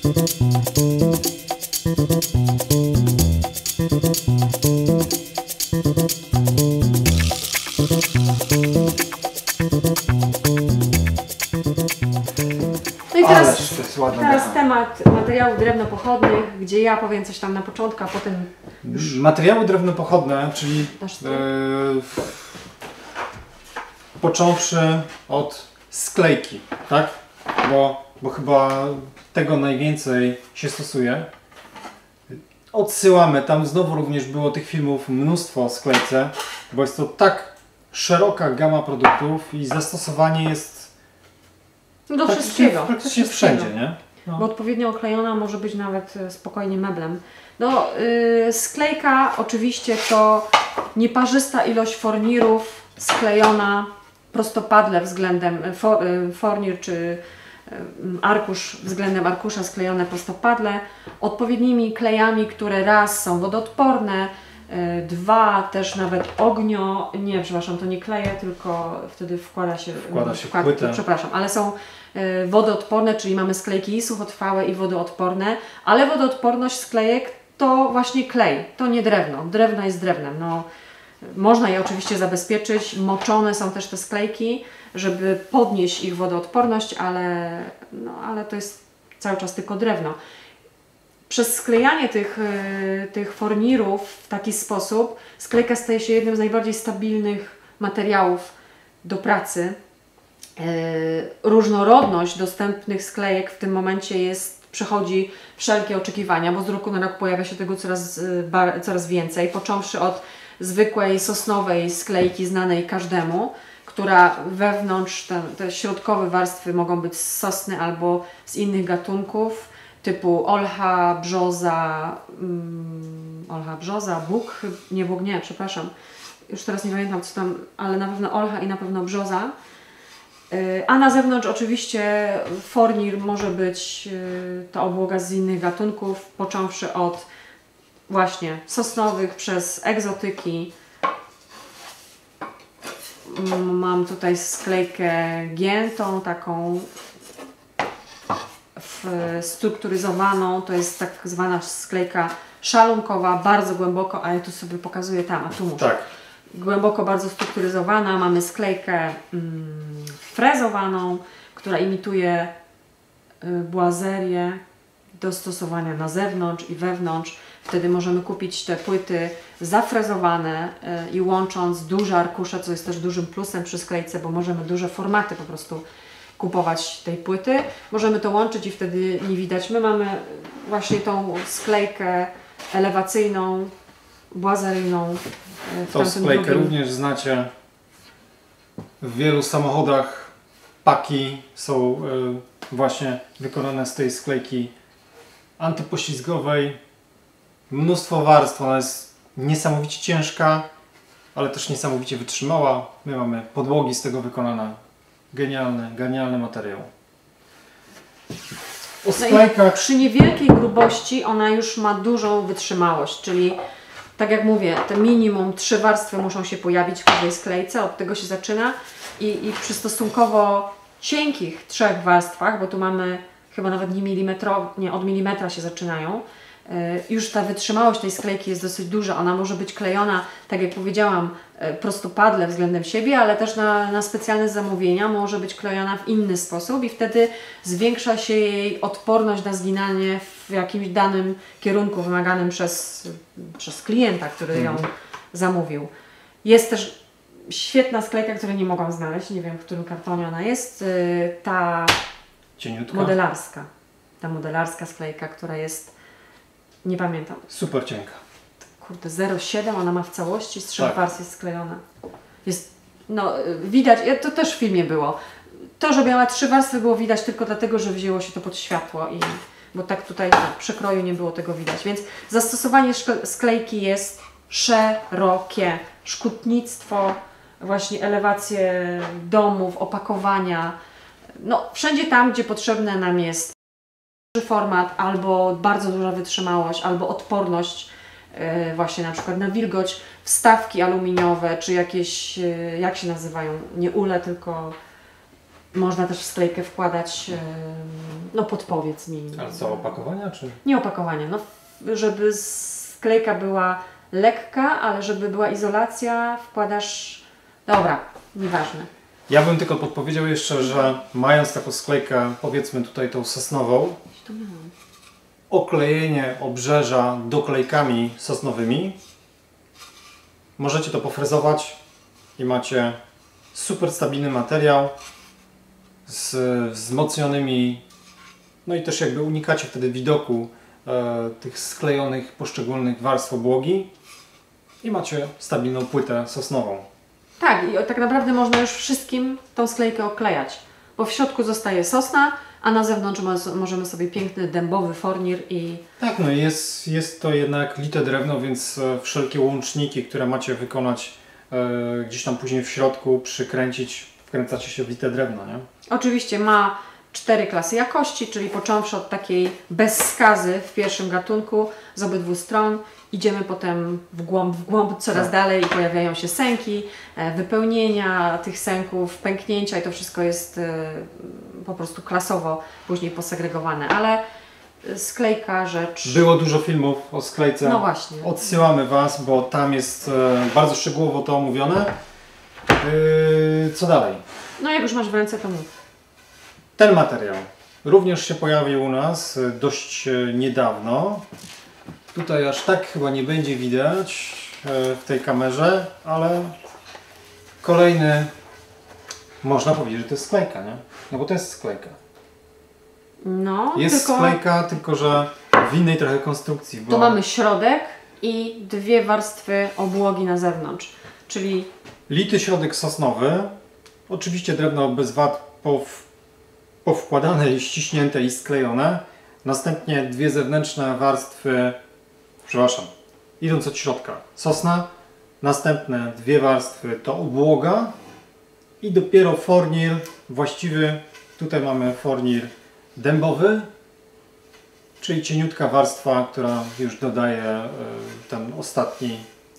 No i teraz temat materiałów drewnopochodnych, gdzie ja powiem coś tam na początku, a potem już... Materiały drewnopochodne, czyli począwszy od sklejki, tak? Bo chyba tego najwięcej się stosuje. Odsyłamy, tam znowu również było tych filmów mnóstwo o sklejce, bo jest to tak szeroka gama produktów i zastosowanie jest do wszystkiego. Praktycznie wszędzie, nie? No. Bo odpowiednio oklejona może być nawet spokojnie meblem. No, sklejka oczywiście to nieparzysta ilość fornirów sklejona prostopadle względem fornir czy arkusz względem arkusza sklejone prostopadle, odpowiednimi klejami, które raz są wodoodporne, dwa też nawet przepraszam, to nie kleje, tylko wtedy wkłada się w płytę. Przepraszam, ale są wodoodporne, czyli mamy sklejki i suchotrwałe i wodoodporne, ale wodoodporność sklejek to właśnie klej, to nie drewno. Drewno jest drewnem. No, można je oczywiście zabezpieczyć, moczone są też te sklejki, żeby podnieść ich wodoodporność, ale to jest cały czas tylko drewno. Przez sklejanie tych fornirów w taki sposób sklejka staje się jednym z najbardziej stabilnych materiałów do pracy. Różnorodność dostępnych sklejek w tym momencie przechodzi wszelkie oczekiwania, bo z roku na rok pojawia się tego coraz więcej, począwszy od zwykłej sosnowej sklejki znanej każdemu, która wewnątrz, te środkowe warstwy mogą być z sosny albo z innych gatunków, typu olcha, brzoza, bóg, przepraszam, już teraz nie pamiętam co tam, ale na pewno olcha i na pewno brzoza. A na zewnątrz oczywiście fornir może być ta obłoga z innych gatunków, począwszy od właśnie sosnowych przez egzotyki. Mam tutaj sklejkę giętą, taką strukturyzowaną, to jest tak zwana sklejka szalunkowa, bardzo głęboko, a ja tu sobie pokazuję tam, a tu muszę. Tak. Głęboko bardzo strukturyzowana. Mamy sklejkę frezowaną, która imituje błazerię do stosowania na zewnątrz i wewnątrz. Wtedy możemy kupić te płyty zafrezowane i łącząc duże arkusze, co jest też dużym plusem przy sklejce, bo możemy duże formaty po prostu kupować tej płyty. Możemy to łączyć i wtedy nie widać. My mamy właśnie tą sklejkę elewacyjną, błazeryjną. Tą sklejkę również znacie. W wielu samochodach paki są właśnie wykonane z tej sklejki antypoślizgowej. Mnóstwo warstw, ona jest niesamowicie ciężka, ale też niesamowicie wytrzymała. My mamy podłogi z tego wykonane. Genialny materiał. O sklejkach... Przy niewielkiej grubości ona już ma dużą wytrzymałość, czyli tak jak mówię, te minimum 3 warstwy muszą się pojawić w każdej sklejce, od tego się zaczyna i przy stosunkowo cienkich 3 warstwach, bo tu mamy chyba nawet od milimetra się zaczynają, już ta wytrzymałość tej sklejki jest dosyć duża. Ona może być klejona, tak jak powiedziałam, prostopadle względem siebie, ale też na specjalne zamówienia może być klejona w inny sposób i wtedy zwiększa się jej odporność na zginanie w jakimś danym kierunku wymaganym przez klienta, który ją zamówił. Jest też świetna sklejka, której nie mogłam znaleźć, nie wiem w którym kartonie ona jest, ta cieniutka, modelarska. Ta modelarska sklejka, która jest, nie pamiętam. Super cienka. Kurde, 0,7 ona ma w całości, z 3 warstw jest sklejona. Jest, no widać, to też w filmie było. To, że miała 3 warstwy było widać tylko dlatego, że wzięło się to pod światło bo tak tutaj w przekroju nie było tego widać. Więc zastosowanie sklejki jest szerokie. Szkutnictwo, właśnie elewacje domów, opakowania. No, wszędzie tam, gdzie potrzebne nam jest duży format, albo bardzo duża wytrzymałość, albo odporność właśnie na przykład na wilgoć, wstawki aluminiowe, czy jakieś, jak się nazywają, nie ule, tylko Można też w sklejkę wkładać no podpowiedz mi. Ale co, opakowania czy? Nie opakowania, no żeby sklejka była lekka, ale żeby była izolacja, wkładasz... Dobra, nieważne. Ja bym tylko podpowiedział jeszcze, że mając taką sklejkę, powiedzmy tutaj tą sosnową, oklejenie obrzeża doklejkami sosnowymi, możecie to pofrezować i macie super stabilny materiał z wzmocnionymi, no i też jakby unikacie wtedy widoku tych sklejonych poszczególnych warstw obłogi i macie stabilną płytę sosnową. Tak, i tak naprawdę można już wszystkim tą sklejkę oklejać, bo w środku zostaje sosna, a na zewnątrz możemy sobie piękny dębowy fornir i... Tak, no jest to jednak lite drewno, więc wszelkie łączniki, które macie wykonać gdzieś tam później w środku, przykręcić, wkręcacie się w lite drewno, nie? Oczywiście ma 4 klasy jakości, czyli począwszy od takiej bez skazy w pierwszym gatunku z obydwu stron, idziemy potem w głąb coraz Tak. dalej i pojawiają się sęki, wypełnienia tych sęków, pęknięcia i to wszystko jest po prostu klasowo później posegregowane, ale sklejka rzecz... Było dużo filmów o sklejce. No właśnie. Odsyłamy Was, bo tam jest bardzo szczegółowo to omówione. Co dalej? No jak już masz w ręce, to mów. Ten materiał również się pojawił u nas dość niedawno. Tutaj aż tak chyba nie będzie widać w tej kamerze, ale kolejny, można powiedzieć, że to jest sklejka, nie? No bo to jest sklejka. No, Jest tylko sklejka, tylko że w innej trochę konstrukcji. Bo... tu mamy środek i 2 warstwy obłogi na zewnątrz, czyli Lity środek sosnowy, oczywiście drewno bez wad powkładane i ściśnięte i sklejone. Następnie 2 zewnętrzne warstwy, przepraszam, idąc od środka, sosna. Następne 2 warstwy to obłoga i dopiero fornir właściwy. Tutaj mamy fornir dębowy, czyli cieniutka warstwa, która już dodaje ten ostatni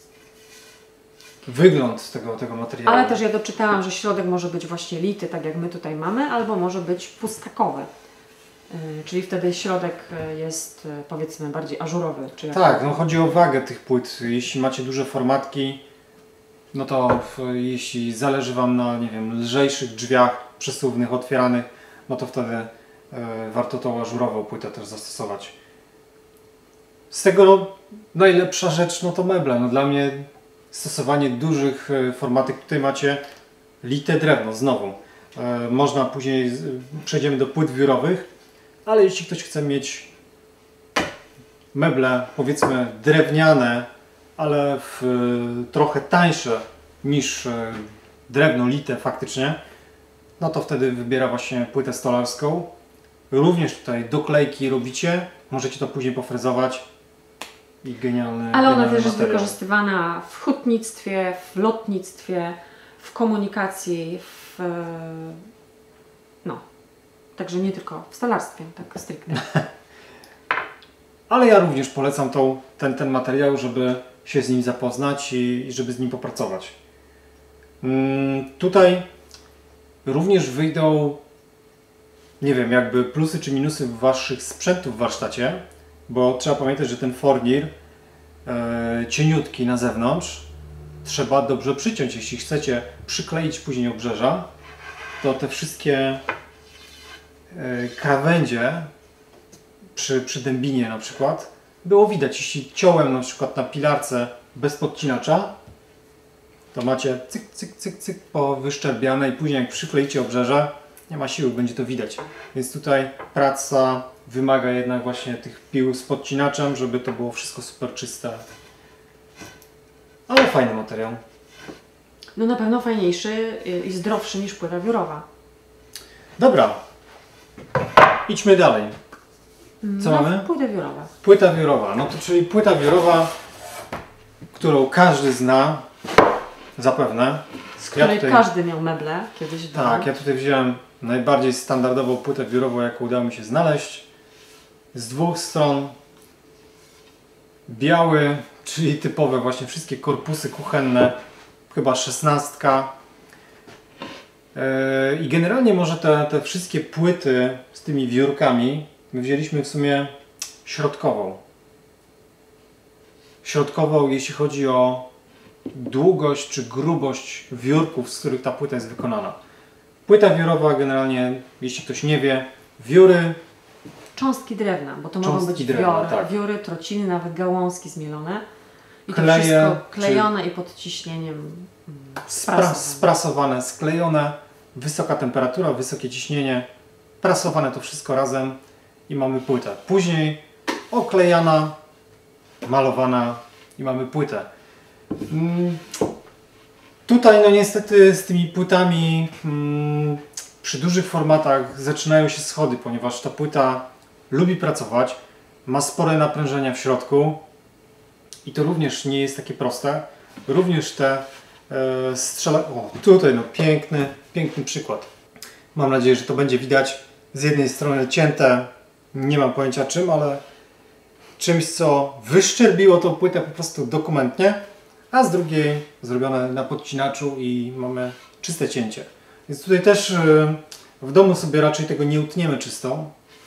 wygląd tego materiału. ale też ja doczytałam, że środek może być właśnie lity, tak jak my tutaj mamy, albo może być pustakowy. Czyli wtedy środek jest powiedzmy bardziej ażurowy. Czy jak... Tak, no chodzi o wagę tych płyt. Jeśli macie duże formatki, no to jeśli zależy Wam na, nie wiem, lżejszych drzwiach przesuwnych, otwieranych, no to wtedy warto tą ażurową płytę też zastosować. Z tego no, najlepsza rzecz no to meble. No dla mnie stosowanie dużych formatek, tutaj macie lite drewno znowu. Można później, przejdziemy do płyt wiórowych, ale jeśli ktoś chce mieć meble powiedzmy drewniane, ale trochę tańsze niż drewno lite faktycznie, no to wtedy wybiera właśnie płytę stolarską. Również tutaj doklejki robicie, możecie to później pofrezować i genialny Ale ona genialny też jest materiał. wykorzystywana w hutnictwie, w lotnictwie, w komunikacji, no, także nie tylko w stolarstwie, tak stricte. Ale ja również polecam ten materiał, żeby się z nim zapoznać i żeby z nim popracować. Tutaj również wyjdą, nie wiem, jakby plusy czy minusy Waszych sprzętów w warsztacie, bo trzeba pamiętać, że ten fornir cieniutki na zewnątrz trzeba dobrze przyciąć. Jeśli chcecie przykleić później obrzeża, to te wszystkie krawędzie przy dębinie na przykład było widać. Jeśli ciąłem na przykład na pilarce bez podcinacza, to macie cyk, cyk, cyk, cyk powyszczerbiane i później jak przykleicie obrzeża, nie ma siły, będzie to widać. Więc tutaj praca wymaga jednak właśnie tych pił z podcinaczem, żeby to było wszystko super czyste. Ale fajny materiał. No na pewno fajniejszy i zdrowszy niż płyta wiórowa. Dobra, idźmy dalej. Co no, mamy? Płyta wiórowa. Płyta wiórowa. No to czyli płyta wiórowa, którą każdy zna, zapewne. Z której każdy miał meble kiedyś w domu. Tak, ja tutaj wziąłem najbardziej standardową płytę wiórową, jaką udało mi się znaleźć. Z 2 stron biały, czyli typowe właśnie wszystkie korpusy kuchenne, chyba 16. I generalnie może te wszystkie płyty z tymi wiórkami my wzięliśmy w sumie środkową. Środkową, jeśli chodzi o długość czy grubość wiórków, z których ta płyta jest wykonana. Płyta wiórowa generalnie, jeśli ktoś nie wie, wióry... Cząstki drewna, bo to mogą być drewna, tak. wióry, trociny, nawet gałązki zmielone. I to Kleje, wszystko klejone i pod ciśnieniem sprasowane, sklejone, wysoka temperatura, wysokie ciśnienie, prasowane to wszystko razem i mamy płytę. Później oklejana, malowana i mamy płytę. Tutaj no niestety z tymi płytami przy dużych formatach zaczynają się schody, ponieważ ta płyta lubi pracować, ma spore naprężenia w środku i to również nie jest takie proste. Również te o, tutaj no piękny przykład. Mam nadzieję, że to będzie widać. Z jednej strony cięte, nie mam pojęcia czym, ale czymś, co wyszczerbiło tą płytę po prostu dokumentnie, a z drugiej zrobione na podcinaczu i mamy czyste cięcie. Więc tutaj też w domu sobie raczej tego nie utniemy czysto.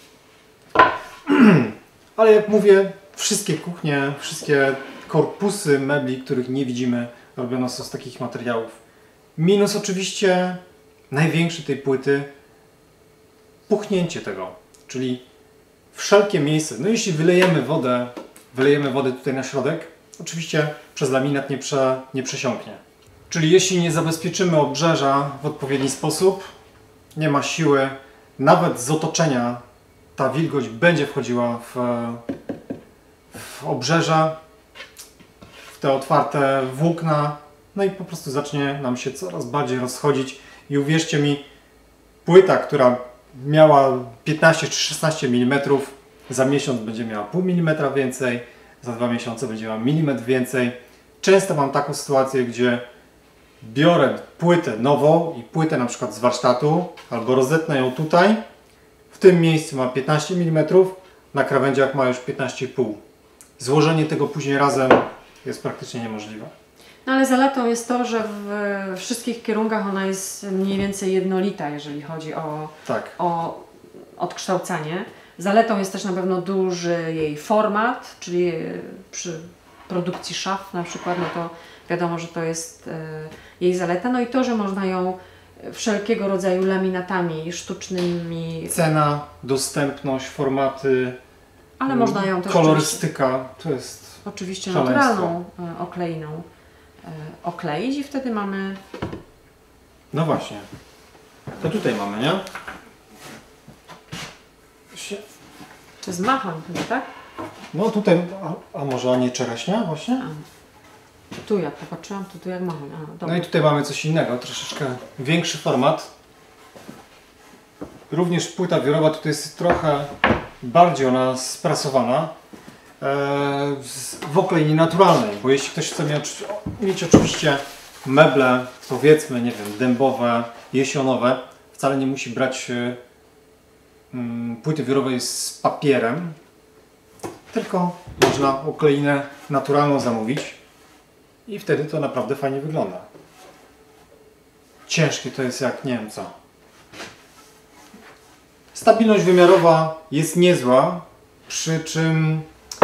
Ale jak mówię, wszystkie kuchnie, wszystkie korpusy mebli, których nie widzimy, robione są z takich materiałów. Minus oczywiście największy tej płyty puchnięcie tego, czyli wszelkie miejsce. No jeśli wylejemy wodę tutaj na środek, oczywiście przez laminat nie przesiąknie. Czyli jeśli nie zabezpieczymy obrzeża w odpowiedni sposób, nie ma siły, nawet z otoczenia ta wilgoć będzie wchodziła w obrzeża, w te otwarte włókna, no i po prostu zacznie nam się coraz bardziej rozchodzić. I uwierzcie mi, płyta, która miała 15 czy 16 mm, za miesiąc będzie miała pół milimetra więcej, za 2 miesiące będzie miała milimetr więcej. Często mam taką sytuację, gdzie biorę płytę nową i płytę na przykład z warsztatu, albo rozetnę ją tutaj. W tym miejscu ma 15 mm, na krawędziach ma już 15,5. Złożenie tego później razem jest praktycznie niemożliwe. No ale zaletą jest to, że w wszystkich kierunkach ona jest mniej więcej jednolita, jeżeli chodzi o odkształcanie. Zaletą jest też na pewno duży jej format, czyli przy produkcji szaf na przykład, no to wiadomo, że to jest jej zaleta. No i to, że można ją wszelkiego rodzaju laminatami sztucznymi... Cena, dostępność, formaty, ale można ją też kolorystyka, to jest oczywiście szaleństwo. naturalną okleiną okleić i wtedy mamy... No właśnie. To tutaj mamy, nie? To jest machoń chyba, tak? No tutaj, a może nie czereśnia właśnie? Tu jak popatrzyłam, to tu jak machoń. No i tutaj mamy coś innego, troszeczkę większy format. Również płyta wiórowa tutaj jest trochę bardziej ona sprasowana w oklejni naturalnej, bo jeśli ktoś chce mieć oczywiście meble, powiedzmy, nie wiem, dębowe, jesionowe, wcale nie musi brać płyty wiórowej z papierem, tylko można okleinę naturalną zamówić i wtedy to naprawdę fajnie wygląda. Ciężkie to jest jak nie wiem co. Stabilność wymiarowa jest niezła, przy czym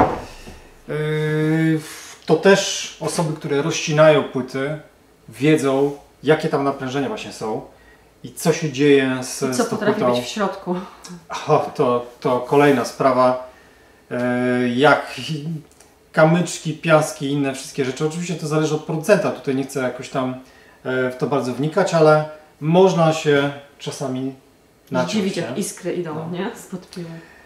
to też osoby, które rozcinają płyty, wiedzą, jakie tam naprężenia właśnie są i co się dzieje z tą płytą. Co potrafi być w środku. To kolejna sprawa. Jak kamyczki, piaski i inne wszystkie rzeczy. Oczywiście to zależy od producenta. Tutaj nie chcę jakoś tam w to bardzo wnikać, ale można się czasami naciąć. Dziwić, jak iskry idą, nie? Spod piły.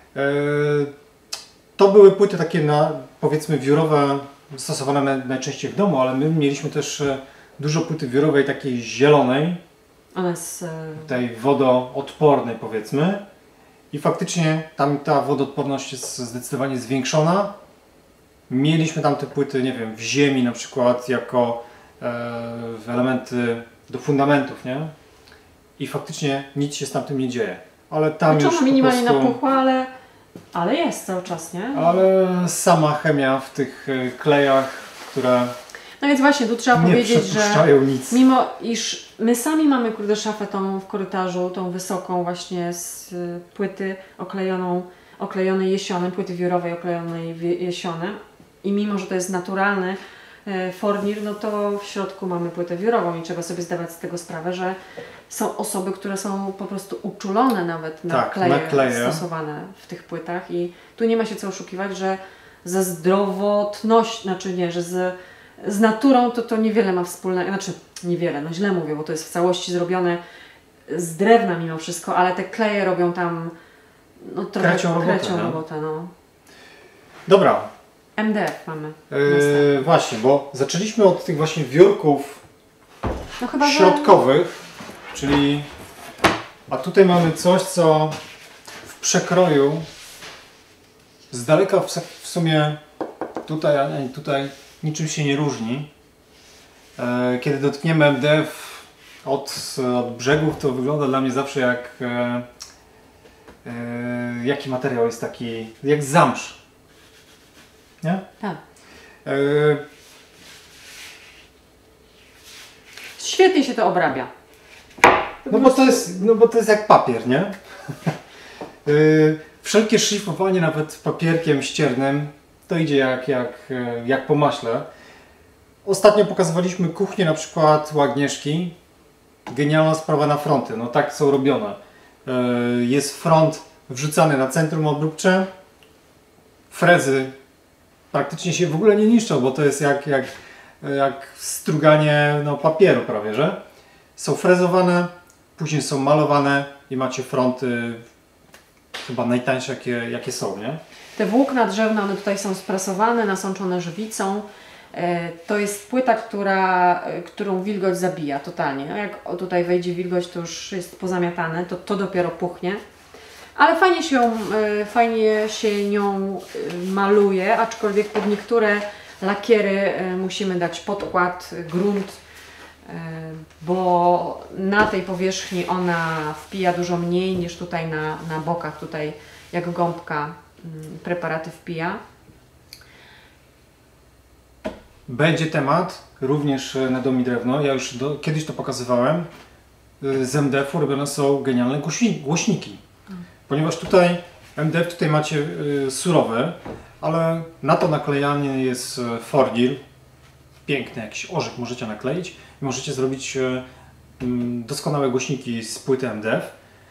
To były płyty takie powiedzmy wiórowe, stosowane najczęściej w domu, ale my mieliśmy też dużo płyty wiórowej takiej zielonej. Ona jest... tej wodoodpornej powiedzmy. I faktycznie tam ta wodoodporność jest zdecydowanie zwiększona. Mieliśmy tam te płyty, nie wiem, w ziemi na przykład jako elementy do fundamentów, nie? I faktycznie nic się z tamtym nie dzieje. Ale tam znaczy już ona minimalnie po prostu... napuchła, ale jest cały czas, nie? Ale sama chemia w tych klejach, które no więc właśnie, tu trzeba powiedzieć, że nic. mimo iż My sami mamy, kurde, szafę tą w korytarzu, tą wysoką właśnie z płyty oklejonej jesionem, płyty wiórowej oklejonej jesionem. I mimo, że to jest naturalny fornir, no to w środku mamy płytę wiórową i trzeba sobie zdawać z tego sprawę, że są osoby, które są po prostu uczulone nawet na kleje stosowane w tych płytach i tu nie ma się co oszukiwać, że ze zdrowotnością, znaczy nie, że z naturą to niewiele ma wspólnego, znaczy niewiele, no źle mówię, bo to jest w całości zrobione z drewna mimo wszystko, ale te kleje robią tam no trochę krecią robotę, no. Dobra. MDF mamy. Właśnie, bo zaczęliśmy od tych właśnie wiórków no chyba, środkowych, czyli a tutaj mamy coś, co w przekroju z daleka w sumie tutaj, a nie tutaj niczym się nie różni. Kiedy dotkniemy MDF od brzegów, to wygląda dla mnie zawsze jak jaki materiał jest taki, jak zamsz. Nie? Tak. Świetnie się to obrabia. No bo to jest jak papier, nie? Wszelkie szlifowanie nawet papierkiem ściernym to idzie jak po maśle. Ostatnio pokazywaliśmy kuchnię na przykład u Agnieszki. Genialna sprawa na fronty, no tak są robione. Jest front wrzucany na centrum obróbcze. Frezy praktycznie się w ogóle nie niszczą, bo to jest jak struganie no, papieru prawie, że? Są frezowane, później są malowane i macie fronty chyba najtańsze jakie są, nie? Te włókna drzewne, one tutaj są sprasowane, nasączone żywicą. To jest płyta, którą wilgoć zabija totalnie. No jak tutaj wejdzie wilgoć, to już jest pozamiatane, to dopiero puchnie. Ale fajnie się nią maluje, aczkolwiek pod niektóre lakiery musimy dać podkład, grunt, bo na tej powierzchni ona wpija dużo mniej niż tutaj na bokach, tutaj jak gąbka preparaty wpija. Będzie temat również na Dom i Drewno. Ja już kiedyś to pokazywałem. Z MDF-u robione są genialne głośniki. Ponieważ tutaj MDF tutaj macie surowy, ale na to naklejany jest fornir. Piękny jakiś orzech możecie nakleić i możecie zrobić doskonałe głośniki z płyty MDF.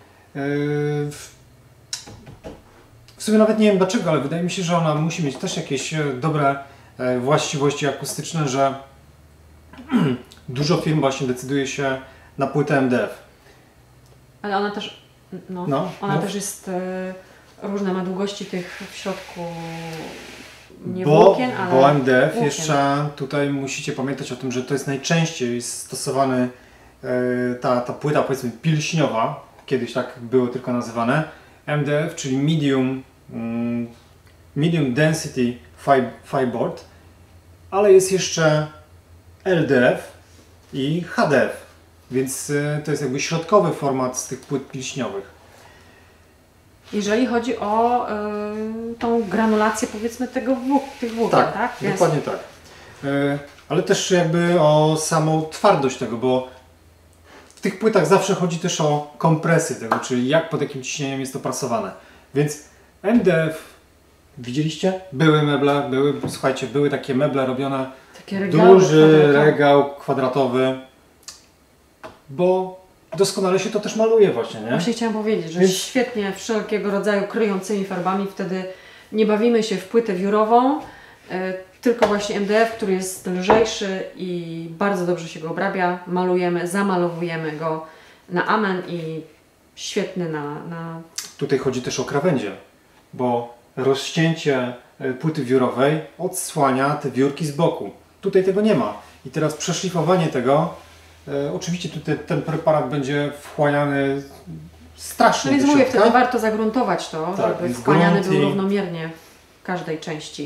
W sumie nawet nie wiem dlaczego, ale wydaje mi się, że ona musi mieć też jakieś dobre właściwości akustyczne, że dużo firm właśnie decyduje się na płytę MDF. Ale ona też, też jest różne, ma długości tych w środku nie włókien, ale bo MDF włókien. Jeszcze tutaj musicie pamiętać o tym, że to jest najczęściej stosowany ta płyta powiedzmy pilśniowa, kiedyś tak było tylko nazywane, MDF, czyli Medium Density Fireboard, ale jest jeszcze LDF i HDF, więc to jest jakby środkowy format z tych płyt pilśniowych. Jeżeli chodzi o tą granulację powiedzmy tych włókien, tak? Dokładnie tak. Ale też jakby o samą twardość tego, bo w tych płytach zawsze chodzi też o kompresję tego, czyli jak pod jakim ciśnieniem jest to prasowane. Więc MDF, widzieliście? Były meble, były takie meble robione, duży regał kwadratowy, bo doskonale się to też maluje właśnie, nie? Właśnie chciałam powiedzieć, że świetnie wszelkiego rodzaju kryjącymi farbami, wtedy nie bawimy się w płytę wiórową, tylko właśnie MDF, który jest lżejszy i bardzo dobrze się go obrabia, zamalowujemy go na amen i świetny na... Tutaj chodzi też o krawędzie, bo rozcięcie płyty wiórowej odsłania te wiórki z boku. Tutaj tego nie ma. I teraz przeszlifowanie tego, oczywiście tutaj ten preparat będzie wchłaniany strasznie no do więc środka. mówię, wtedy warto zagruntować to, tak, żeby wchłaniany był równomiernie w każdej części.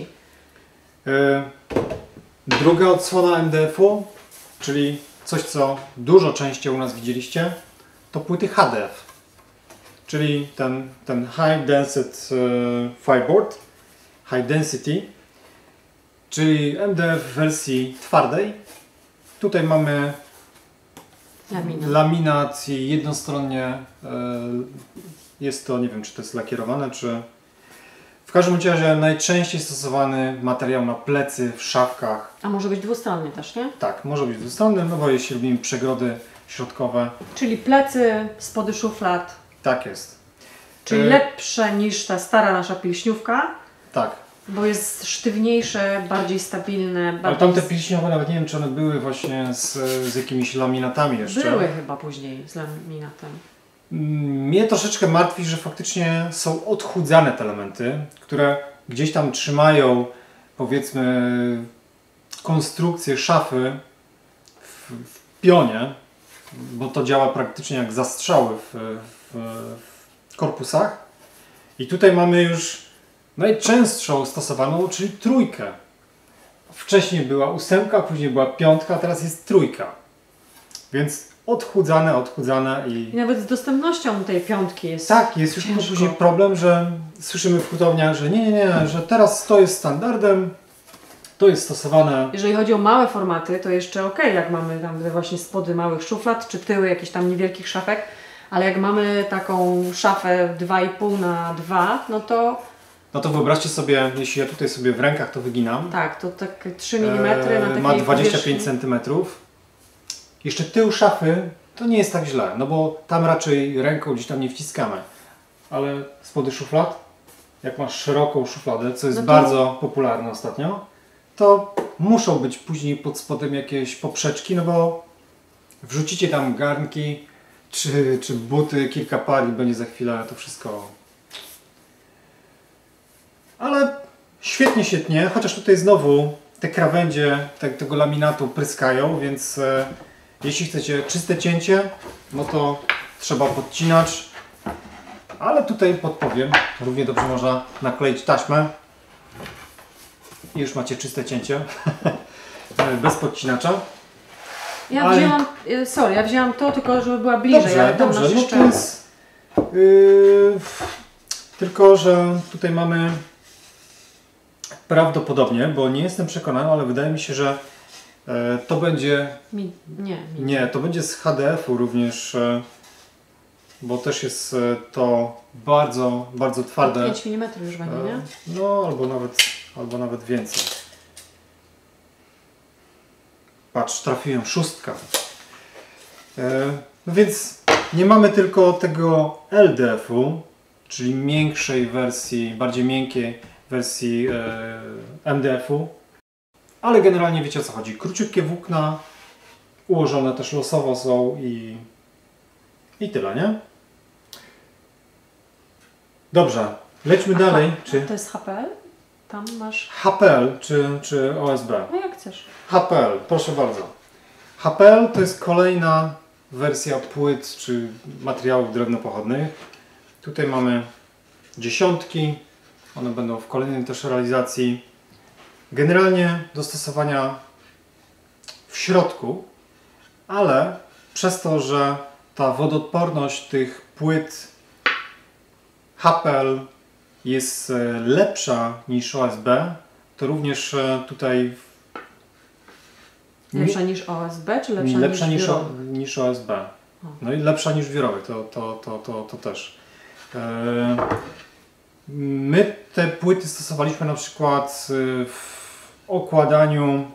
Druga odsłona MDF-u, czyli coś, co dużo częściej u nas widzieliście, to płyty HDF, czyli ten High Density Fireboard, High Density, czyli MDF w wersji twardej. Tutaj mamy laminat i jednostronnie jest to, nie wiem czy to jest lakierowane, czy... W każdym razie najczęściej stosowany materiał na plecy w szafkach. A może być dwustronny też, nie? Tak, może być dwustronny, no bo jeśli robimy przegrody środkowe. Czyli plecy, spody szuflad. Tak jest. Czyli lepsze niż ta stara nasza pilśniówka. Tak. Bo jest sztywniejsze, bardziej stabilne. Bardziej... Ale tamte pilśniowe nawet nie wiem, czy one były właśnie z jakimiś laminatami jeszcze. Były chyba później z laminatem. Mnie troszeczkę martwi, że faktycznie są odchudzane te elementy, które gdzieś tam trzymają, powiedzmy, konstrukcję szafy w pionie, bo to działa praktycznie jak zastrzały w korpusach. I tutaj mamy już najczęstszą stosowaną, czyli trójkę. Wcześniej była 8, później była 5, a teraz jest 3. Więc odchudzane i... I nawet z dostępnością tej 5 jest. Tak, jest już później problem, że słyszymy w hutowniach, że nie, że teraz to jest standardem, to jest stosowane. Jeżeli chodzi o małe formaty, to jeszcze ok, jak mamy tam właśnie spody małych szuflad, czy tyły jakichś tam niewielkich szafek, ale jak mamy taką szafę 2,5 na 2, no to... No to wyobraźcie sobie, jeśli ja tutaj sobie w rękach to wyginam. Tak, to tak 3 mm na takiej ma 25 powierzchni. cm. Jeszcze tył szafy to nie jest tak źle, no bo tam raczej ręką gdzieś tam nie wciskamy. Ale spody szuflad, jak masz szeroką szufladę, co jest bardzo popularne ostatnio, to muszą być później pod spodem jakieś poprzeczki, no bo wrzucicie tam garnki czy buty, kilka par i będzie za chwilę to wszystko. Ale świetnie się tnie, chociaż tutaj znowu te krawędzie tego laminatu pryskają, więc jeśli chcecie czyste cięcie, no to trzeba podcinać. Ale tutaj podpowiem, równie dobrze można nakleić taśmę i już macie czyste cięcie bez podcinacza. Ja wzięłam to tylko, żeby była bliżej. Dobrze, no to jest, tylko, że tutaj mamy prawdopodobnie, bo nie jestem przekonany, ale wydaje mi się, że to będzie... Nie, to będzie z HDF-u również, bo też jest to bardzo, bardzo twarde. 5 mm już będzie, nie? No, albo nawet więcej. Patrz, trafiłem 6. No więc nie mamy tylko tego LDF-u, czyli miększej wersji, bardziej miękkiej wersji MDF-u, ale generalnie wiecie o co chodzi. Króciutkie włókna, ułożone też losowo są i tyle, nie? Dobrze, lećmy dalej. To jest HPL? Tam masz... HPL czy OSB? No jak chcesz. HPL, proszę bardzo. HPL to jest kolejna wersja płyt czy materiałów drewnopochodnych. Tutaj mamy 10. One będą w kolejnej też realizacji. Generalnie do stosowania w środku, ale przez to, że ta wodoodporność tych płyt HPL jest lepsza niż OSB, to również tutaj... Lepsza niż OSB, czy lepsza niż OSB. No i lepsza niż wiórowy, to też. My te płyty stosowaliśmy na przykład w okładaniu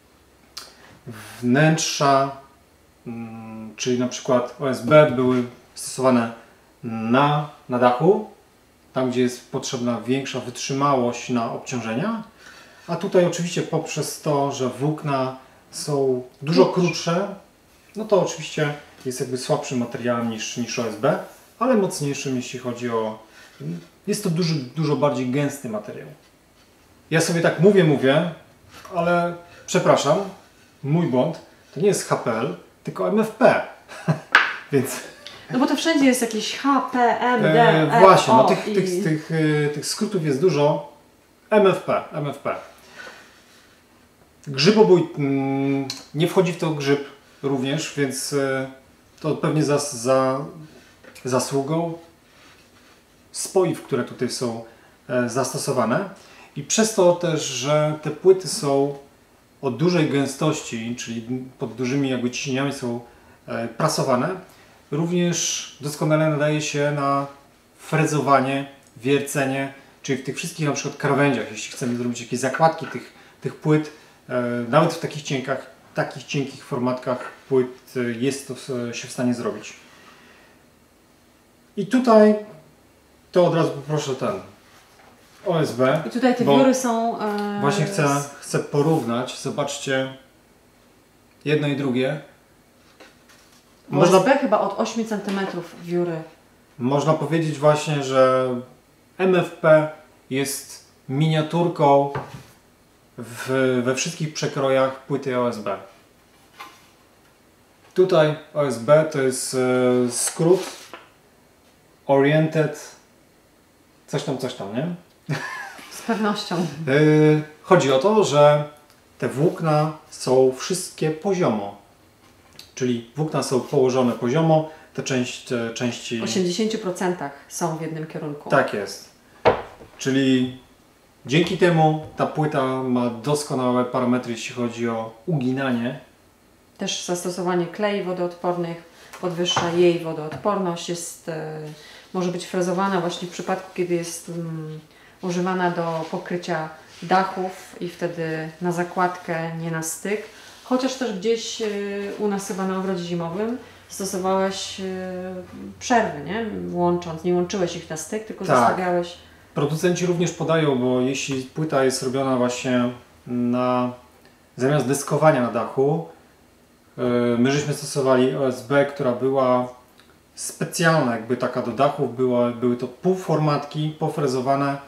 wnętrza, czyli na przykład OSB były stosowane na dachu, tam gdzie jest potrzebna większa wytrzymałość na obciążenia, a tutaj oczywiście poprzez to, że włókna są dużo krótsze, no to oczywiście jest jakby słabszym materiałem niż OSB, ale mocniejszym jeśli chodzi o... Jest to dużo bardziej gęsty materiał. Ja sobie tak mówię, ale przepraszam, mój błąd, to nie jest HPL, tylko MFP. Więc... No bo to wszędzie jest jakieś HP, MD, właśnie, no tych skrótów jest dużo. MFP. Grzybobój nie wchodzi w to grzyb również, więc to pewnie zasługą spoiw, które tutaj są zastosowane. I przez to też, że te płyty są o dużej gęstości, czyli pod dużymi jakby ciśnieniami są prasowane. Również doskonale nadaje się na frezowanie, wiercenie, czyli w tych wszystkich na przykład krawędziach, jeśli chcemy zrobić jakieś zakładki tych płyt, nawet w takich cienkich formatkach płyt jest to się w stanie zrobić. I tutaj to od razu poproszę ten OSB. I tutaj te wióry są... Właśnie chcę porównać, zobaczcie jedno i drugie. OSB chyba od 8 cm wióry. Można powiedzieć właśnie, że MFP jest miniaturką we wszystkich przekrojach płyty OSB. Tutaj OSB to jest skrót Oriented coś tam, nie? Z pewnością. Chodzi o to, że te włókna są wszystkie poziomo. Czyli włókna są położone poziomo, te części... W 80% są w jednym kierunku. Tak jest. Czyli dzięki temu ta płyta ma doskonałe parametry, jeśli chodzi o uginanie. Też zastosowanie klei wodoodpornych podwyższa jej wodoodporność. Może być frezowana właśnie w przypadku, kiedy jest używana do pokrycia dachów i wtedy na zakładkę, nie na styk. Chociaż też gdzieś u nas chyba na ogrodzie zimowym stosowałeś przerwy, nie? Nie łączyłeś ich na styk, tylko tak. Zostawiałeś. Producenci również podają, bo jeśli płyta jest robiona właśnie zamiast deskowania na dachu, my żeśmy stosowali OSB, która była specjalna, jakby taka do dachów, były to półformatki pofrezowane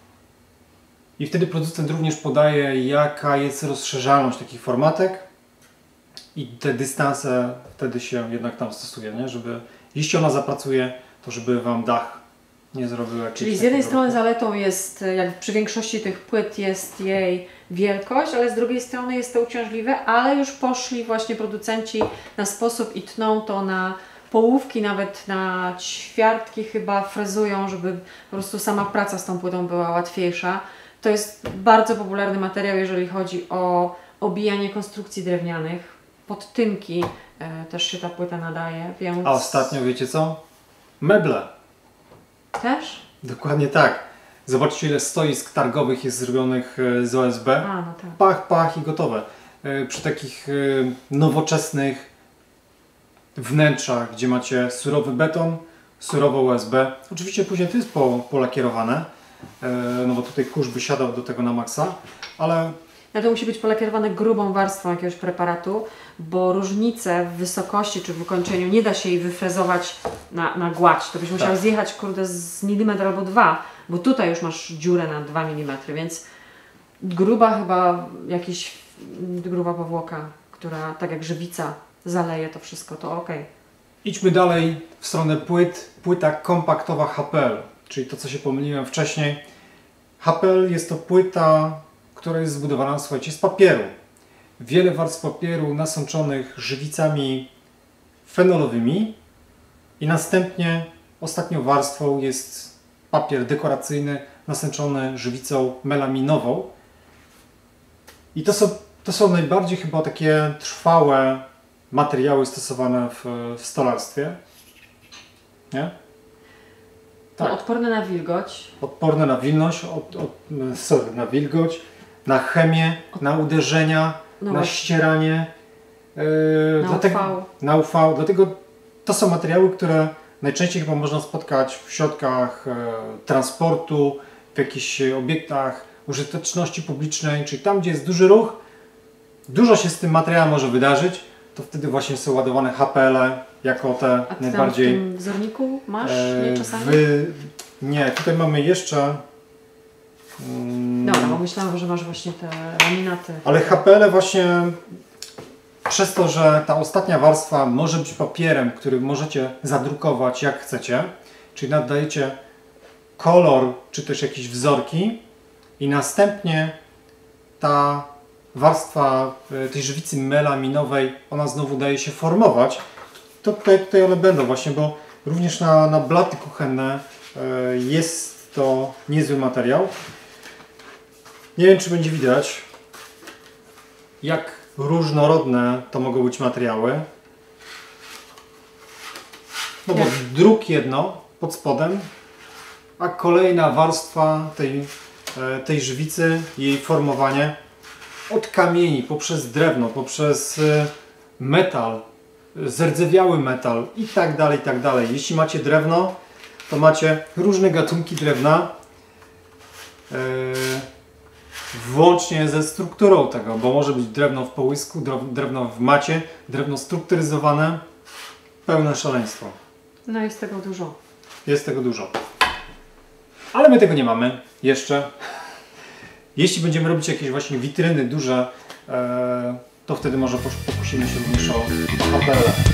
i wtedy producent również podaje, jaka jest rozszerzalność takich formatek i te dystanse wtedy się jednak tam stosuje, nie? Żeby jeśli ona zapracuje, to żeby Wam dach nie zrobił jakiejś... Czyli z jednej strony zaletą jest, jak przy większości tych płyt jest jej wielkość, ale z drugiej strony jest to uciążliwe, ale już poszli właśnie producenci na sposób i tną to na połówki, nawet na ćwiartki chyba frezują, żeby po prostu sama praca z tą płytą była łatwiejsza. To jest bardzo popularny materiał, jeżeli chodzi o obijanie konstrukcji drewnianych. Pod tynki też się ta płyta nadaje, więc... A ostatnio wiecie co? Meble. Też? Dokładnie tak. Zobaczcie, ile stoisk targowych jest zrobionych z OSB. A, no tak. Pach, pach i gotowe. Przy takich nowoczesnych wnętrzach, gdzie macie surowy beton, surowe USB. Oczywiście później to jest polakierowane, no bo tutaj kurz by siadał do tego na maksa, ale... No to musi być polakierowane grubą warstwą jakiegoś preparatu, bo różnice w wysokości czy w wykończeniu nie da się jej wyfrezować na gładź. To byś musiał zjechać kurde z milimetr albo dwa, bo tutaj już masz dziurę na 2 mm, więc gruba chyba gruba powłoka, która tak jak żywica zaleje to wszystko, to ok. Idźmy dalej w stronę płyt. Płyta kompaktowa HPL, czyli to, co się pomyliłem wcześniej. HPL jest to płyta, która jest zbudowana, słuchajcie, z papieru. Wiele warstw papieru nasączonych żywicami fenolowymi i następnie ostatnią warstwą jest papier dekoracyjny nasączony żywicą melaminową. I to są najbardziej chyba takie trwałe materiały stosowane w stolarstwie. Nie? Tak. Odporne na wilgoć. Odporne na na wilgoć, na chemię, na uderzenia, na ścieranie, na UV. Dlatego to są materiały, które najczęściej chyba można spotkać w środkach transportu, w jakichś obiektach użyteczności publicznej, czyli tam, gdzie jest duży ruch, dużo się z tym materiałem może wydarzyć, to wtedy właśnie są ładowane HPL-e jako te a ty najbardziej... tam w tym wzorniku masz czasami? Nie, tutaj mamy jeszcze... Dobra, bo myślałam, że masz właśnie te laminaty. Ale HPL właśnie przez to, że ta ostatnia warstwa może być papierem, który możecie zadrukować jak chcecie, czyli nadajecie kolor czy też jakieś wzorki i następnie ta warstwa tej żywicy melaminowej, ona znowu daje się formować, to tutaj one będą właśnie, bo również na blaty kuchenne jest to niezły materiał. Nie wiem, czy będzie widać, jak różnorodne to mogą być materiały. No bo druk jedno pod spodem, a kolejna warstwa tej żywicy, jej formowanie od kamieni, poprzez drewno, poprzez metal, zardzewiały metal i tak dalej, i tak dalej. Jeśli macie drewno, to macie różne gatunki drewna, włącznie ze strukturą tego, bo może być drewno w połysku, drewno w macie, drewno strukturyzowane, pełne szaleństwo. No jest tego dużo. Jest tego dużo. Ale my tego nie mamy jeszcze. Jeśli będziemy robić jakieś właśnie witryny duże, to wtedy może pokusimy się również o tabelę.